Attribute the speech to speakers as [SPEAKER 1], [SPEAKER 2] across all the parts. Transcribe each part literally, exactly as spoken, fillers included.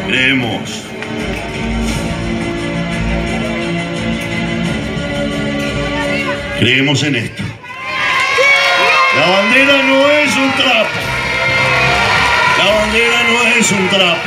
[SPEAKER 1] Creemos. Creemos en esto. La bandera no es un trapo. La bandera no es un trapo.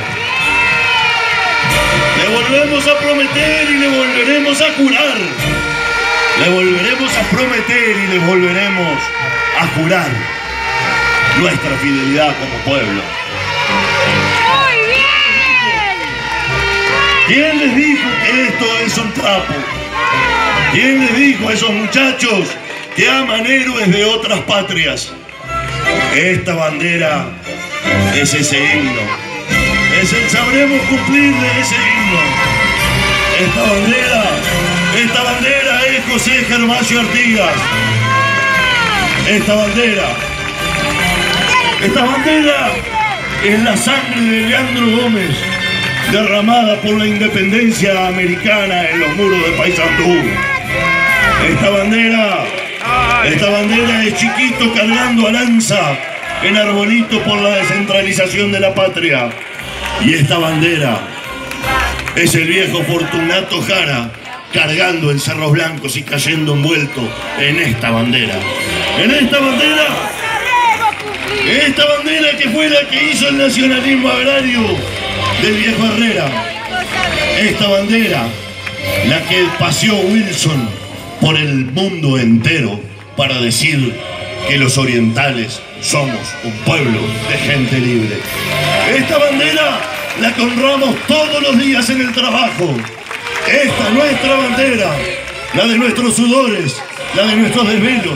[SPEAKER 1] Le volvemos a prometer y le volveremos a jurar. Le volveremos a prometer y le volveremos a jurar nuestra fidelidad como pueblo.
[SPEAKER 2] ¡Muy bien!
[SPEAKER 1] ¿Quién les dijo que esto es un trapo? ¿Quién les dijo a esos muchachos que aman héroes de otras patrias? Esta bandera es ese himno. Es el sabremos cumplir de ese himno. Esta bandera, esta bandera es José Gervasio Artigas. Esta bandera, esta bandera es la sangre de Leandro Gómez, derramada por la independencia americana en los muros de Paysandú. Esta bandera, esta bandera es Chiquito cargando a lanza en Arbolito por la descentralización de la patria. Y esta bandera es el viejo Fortunato Jara cargando en Cerros Blancos y cayendo envuelto en esta bandera. En esta bandera, esta bandera que fue la que hizo el nacionalismo agrario del viejo Herrera. Esta bandera, la que paseó Wilson por el mundo entero para decir que los orientales somos un pueblo de gente libre. Esta bandera la que honramos todos los días en el trabajo. Esta nuestra bandera, la de nuestros sudores, la de nuestros desvelos.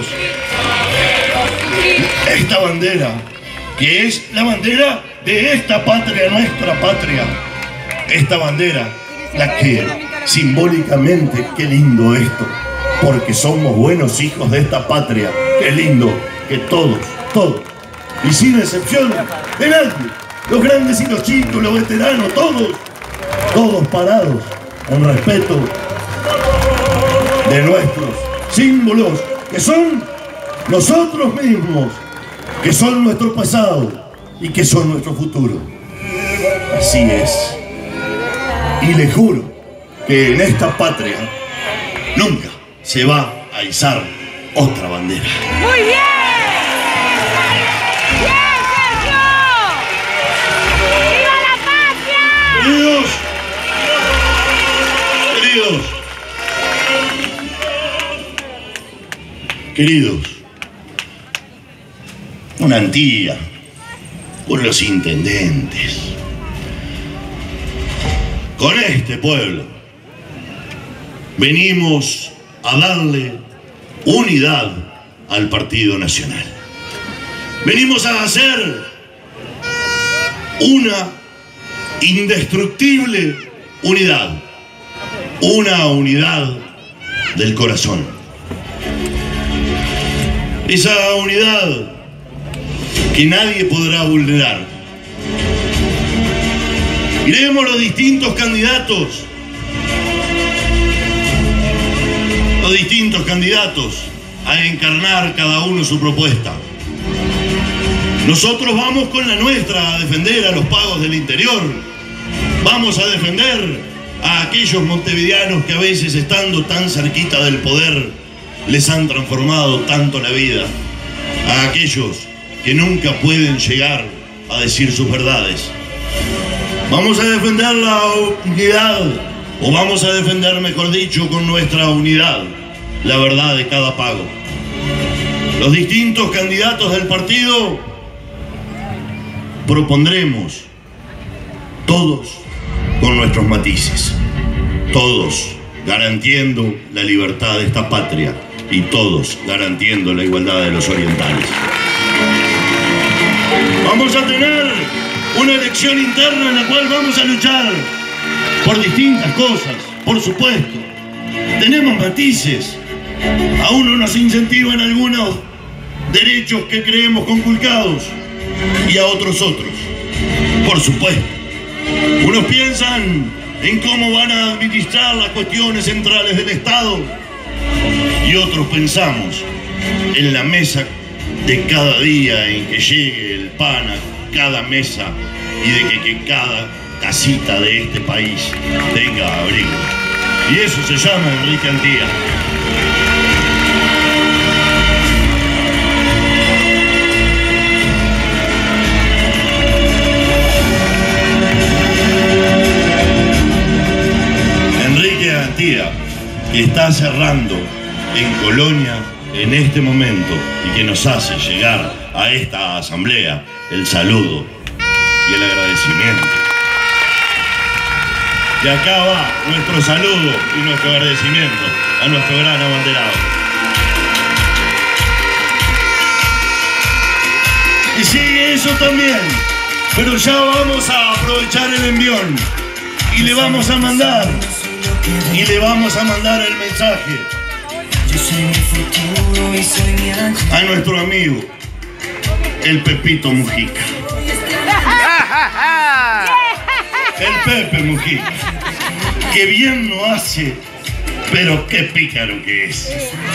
[SPEAKER 1] Esta bandera, que es la bandera de esta patria, nuestra patria. Esta bandera, la que simbólicamente, qué lindo esto, porque somos buenos hijos de esta patria. Qué lindo que todos, todos, y sin excepción de nadie, los grandes y los chicos, los veteranos, todos, todos parados en respeto de nuestros símbolos, que son nosotros mismos, que son nuestro pasado y que son nuestro futuro. Así es. Y les juro que en esta patria nunca se va a izar otra bandera.
[SPEAKER 2] ¡Muy bien! ¡Bien, Sergio! ¡Viva la patria!
[SPEAKER 1] Queridos, queridos, queridos, una Antilla, con los intendentes, con este pueblo, venimos a darle unidad al Partido Nacional. Venimos a hacer una indestructible unidad, una unidad del corazón. Esa unidad que nadie podrá vulnerar. Iremos los distintos candidatos, los distintos candidatos a encarnar cada uno su propuesta. Nosotros vamos con la nuestra a defender a los pagos del interior. Vamos a defender a aquellos montevideanos que a veces, estando tan cerquita del poder, les han transformado tanto la vida. A aquellos que nunca pueden llegar a decir sus verdades. Vamos a defender la unidad, o vamos a defender, mejor dicho, con nuestra unidad, la verdad de cada pago. Los distintos candidatos del partido propondremos, todos con nuestros matices, todos garantizando la libertad de esta patria y todos garantizando la igualdad de los orientales. Vamos a tener una elección interna en la cual vamos a luchar por distintas cosas, por supuesto. Tenemos matices. A uno nos incentivan algunos derechos que creemos conculcados y a otros otros, por supuesto. Unos piensan en cómo van a administrar las cuestiones centrales del Estado y otros pensamos en la mesa de cada día, en que llegue el pan a cada mesa y de que, que cada casita de este país tenga abrigo. Y eso se llama Enrique Antía. Enrique Antía, que está cerrando en Colonia en este momento y que nos hace llegar a esta asamblea el saludo y el agradecimiento. Y acá va nuestro saludo y nuestro agradecimiento a nuestro gran abanderado. Y sigue eso también, pero ya vamos a aprovechar el envión y le vamos a mandar, y le vamos a mandar el mensaje a nuestro amigo, el Pepito Mujica. El Pepe Mujica, que bien no hace, pero qué pícaro que es.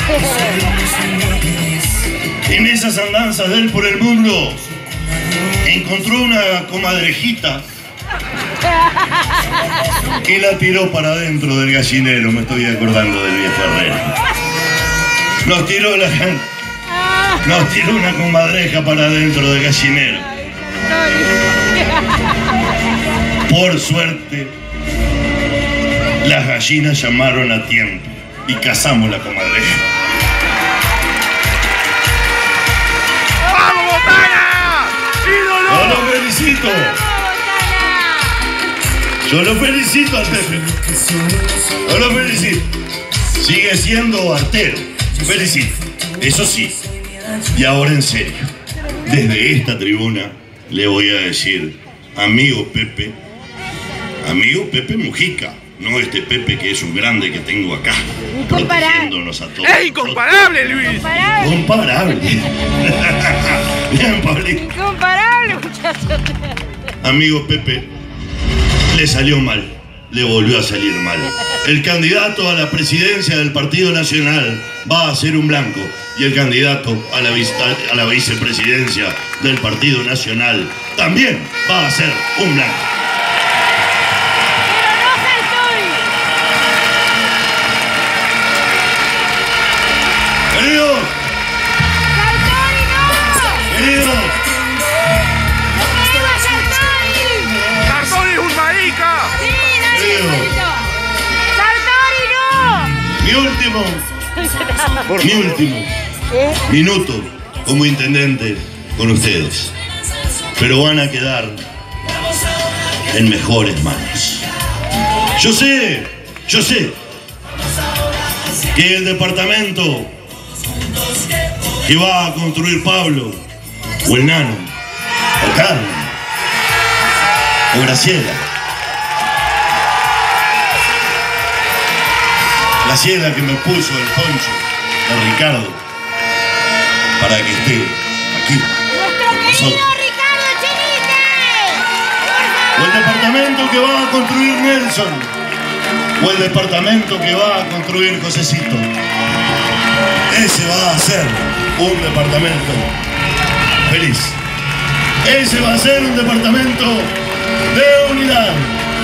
[SPEAKER 1] En esas andanzas de él por el mundo, encontró una comadrejita y la tiró para adentro del gallinero. Me estoy acordando del viejo Herrera. Nos tiró la nos tiró una comadreja para adentro del gallinero. Por suerte, las gallinas llamaron a tiempo y cazamos la comadreja.
[SPEAKER 3] ¡Vamos, Botana! ¡Ídolo!
[SPEAKER 1] Yo lo felicito. Yo lo felicito al Pepe. Yo lo felicito. Sigue siendo artero. Felicito. Eso sí. Y ahora en serio. Desde esta tribuna le voy a decir, amigo Pepe, amigo Pepe Mujica, no este Pepe que es un grande que tengo acá, protegiéndonos a todos.
[SPEAKER 3] ¡Es incomparable, Luis!
[SPEAKER 2] Incomparable.
[SPEAKER 1] Comparable. Bien, Pablito.
[SPEAKER 2] Incomparable, muchachos.
[SPEAKER 1] Amigo Pepe, le salió mal, le volvió a salir mal. El candidato a la presidencia del Partido Nacional va a ser un blanco y el candidato a la, a la vicepresidencia del Partido Nacional también va a ser un blanco. Queridos, queridos,
[SPEAKER 3] ¡Sartori es un marica!
[SPEAKER 1] mi último, mi último minuto como intendente con ustedes, pero van a quedar en mejores manos. Yo sé, yo sé que el departamento que va a construir Pablo, o el Nano, o Carmen, o Graciela, Graciela que me puso el poncho de Ricardo para que esté aquí con nosotros. O el departamento que va a construir Nelson, o el departamento que va a construir Josecito. Ese va a ser un departamento feliz. Ese va a ser un departamento de unidad.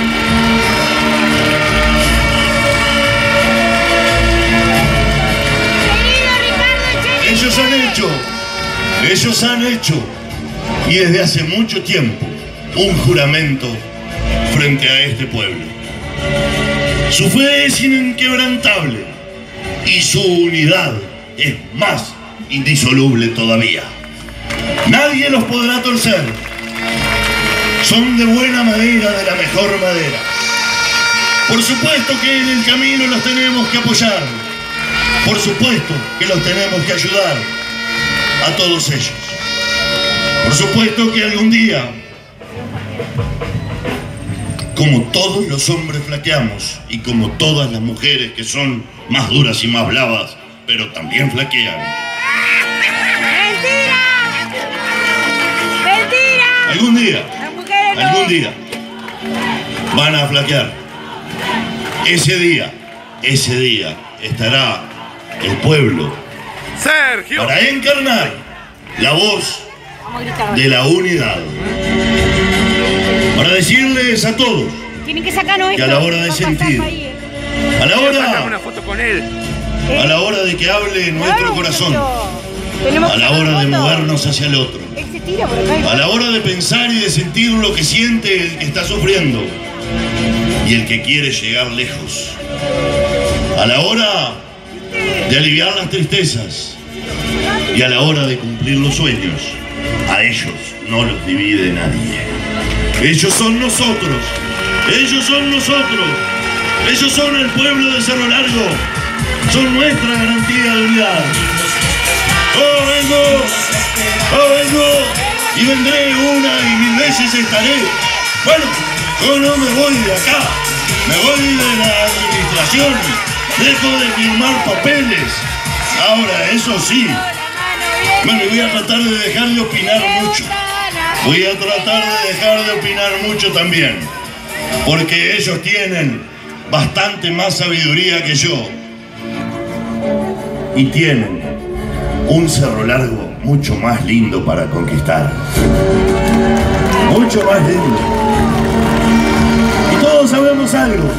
[SPEAKER 1] Ellos han hecho, ellos han hecho, y desde hace mucho tiempo, un juramento frente a este pueblo. Su fe es inquebrantable y su unidad es más indisoluble todavía. Nadie los podrá torcer. Son de buena madera, de la mejor madera. Por supuesto que en el camino los tenemos que apoyar. Por supuesto que los tenemos que ayudar a todos ellos. Por supuesto que algún día, como todos los hombres flaqueamos y como todas las mujeres que son más duras y más bravas, pero también flaquean.
[SPEAKER 2] ¡Mentira! ¡Mentira!
[SPEAKER 1] Algún día,
[SPEAKER 2] Las mujeres no.
[SPEAKER 1] algún día van a flaquear. Ese día, ese día estará el pueblo
[SPEAKER 3] ¡Sergio!
[SPEAKER 1] para encarnar la voz
[SPEAKER 2] Vamos a gritar.
[SPEAKER 1] de la unidad. para decirles a todos
[SPEAKER 2] Tienen que sacarnos
[SPEAKER 1] que
[SPEAKER 2] esto.
[SPEAKER 1] a la hora de
[SPEAKER 2] para
[SPEAKER 1] sentir,
[SPEAKER 2] pasar ahí.
[SPEAKER 1] a la
[SPEAKER 3] Quiero sacarme una
[SPEAKER 1] hora,
[SPEAKER 3] foto con él.
[SPEAKER 1] a la hora de que hable nuestro
[SPEAKER 2] Claro,
[SPEAKER 1] corazón,
[SPEAKER 2] Tenemos
[SPEAKER 1] a
[SPEAKER 2] que
[SPEAKER 1] la
[SPEAKER 2] sacar
[SPEAKER 1] hora de
[SPEAKER 2] fotos.
[SPEAKER 1] movernos hacia el otro,
[SPEAKER 2] Él se tira por acá.
[SPEAKER 1] a la hora de pensar y de sentir lo que siente el que está sufriendo y el que quiere llegar lejos, a la hora de aliviar las tristezas y a la hora de cumplir los sueños. A ellos no los divide nadie. Ellos son nosotros, ellos son nosotros, ellos son el pueblo de Cerro Largo, son nuestra garantía de unidad. Oh, vengo, oh, vengo y vendré una y mil veces estaré. Bueno, yo no me voy de acá, me voy de la administración, dejo de firmar papeles. Ahora, eso sí, bueno, voy a tratar de dejar de opinar mucho. Voy a tratar de dejar de opinar mucho también, porque ellos tienen bastante más sabiduría que yo y tienen un Cerro Largo mucho más lindo para conquistar, mucho más lindo. Y todos sabemos algo,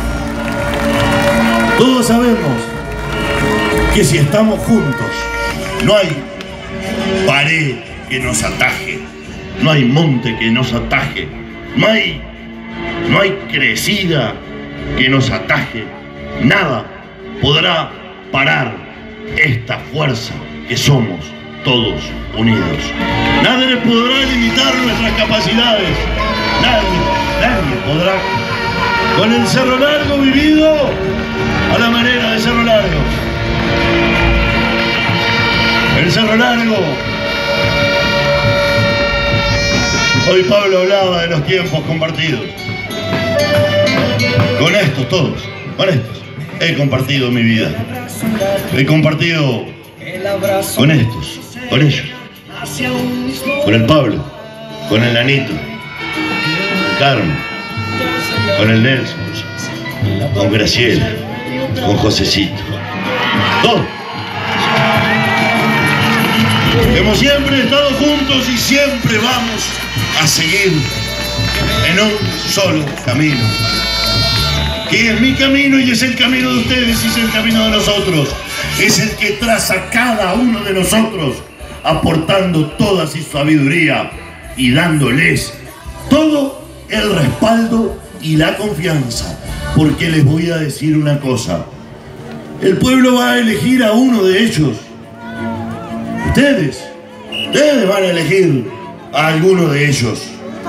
[SPEAKER 1] todos sabemos que si estamos juntos no hay pared que nos ataje, no hay monte que nos ataje, no hay, no hay crecida que nos ataje, nada podrá parar esta fuerza que somos todos unidos. Nadie podrá limitar nuestras capacidades, nadie, nadie podrá. Con el Cerro Largo vivido a la manera de Cerro Largo. El Cerro Largo. Hoy Pablo hablaba de los tiempos compartidos. Con estos todos, con estos, he compartido mi vida. He compartido con estos, con ellos. Con el Pablo, con el Nanito, con Carmen, con el Nelson, con Graciela, con Josecito. Todos. Hemos siempre estado juntos y siempre vamos a seguir en un solo camino, que es mi camino y es el camino de ustedes y es el camino de nosotros. Es el que traza cada uno de nosotros, aportando toda su sabiduría y dándoles todo el respaldo y la confianza. Porque les voy a decir una cosa, el pueblo va a elegir a uno de ellos. Ustedes, ustedes van a elegir a alguno de ellos.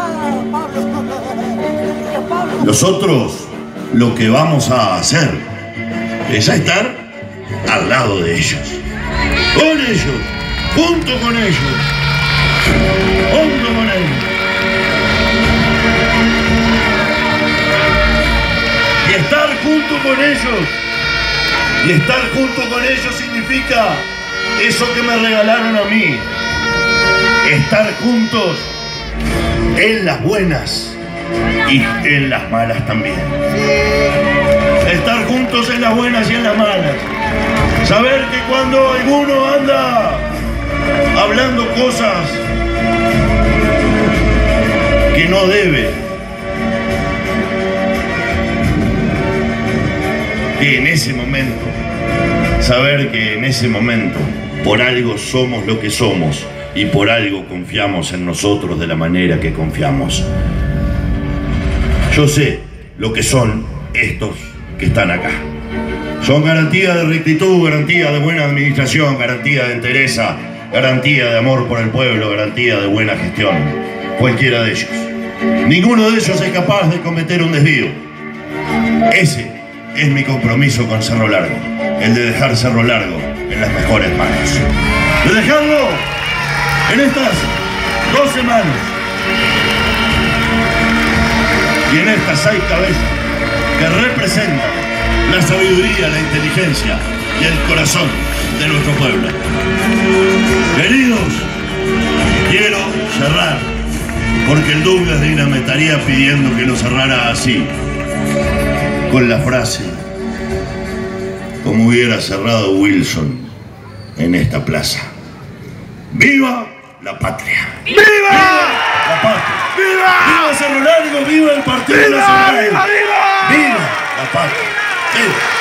[SPEAKER 1] Nosotros lo que vamos a hacer es a estar al lado de ellos, con ellos, junto con ellos, junto con ellos. Y estar junto con ellos, y estar junto con ellos significa eso que me regalaron a mí, estar juntos en las buenas y en las malas también. Estar juntos en las buenas y en las malas. Saber que cuando alguno anda hablando cosas que no debe, que en ese momento, saber que en ese momento, por algo somos lo que somos y por algo confiamos en nosotros de la manera que confiamos. Yo sé lo que son estos que están acá. Son garantía de rectitud, garantía de buena administración, garantía de entereza, garantía de amor por el pueblo, garantía de buena gestión. Cualquiera de ellos. Ninguno de ellos es capaz de cometer un desvío. Ese es mi compromiso con Cerro Largo, el de dejar Cerro Largo en las mejores manos. De dejarlo en estas dos semanas y en estas seis cabezas que representan la sabiduría, la inteligencia y el corazón de nuestro pueblo. Queridos, quiero cerrar, porque el Douglas Dina me estaría pidiendo que lo cerrara así, con la frase, como hubiera cerrado Wilson en esta plaza: ¡Viva la patria!
[SPEAKER 3] ¡Viva!
[SPEAKER 1] La patria.
[SPEAKER 3] ¡Viva!
[SPEAKER 1] ¡Viva Cerro Largo! ¡Viva el Partido
[SPEAKER 3] ¡Viva!
[SPEAKER 1] Nacional!
[SPEAKER 3] ¡Viva! ¡Viva!
[SPEAKER 1] ¡Viva la patria! ¡Viva!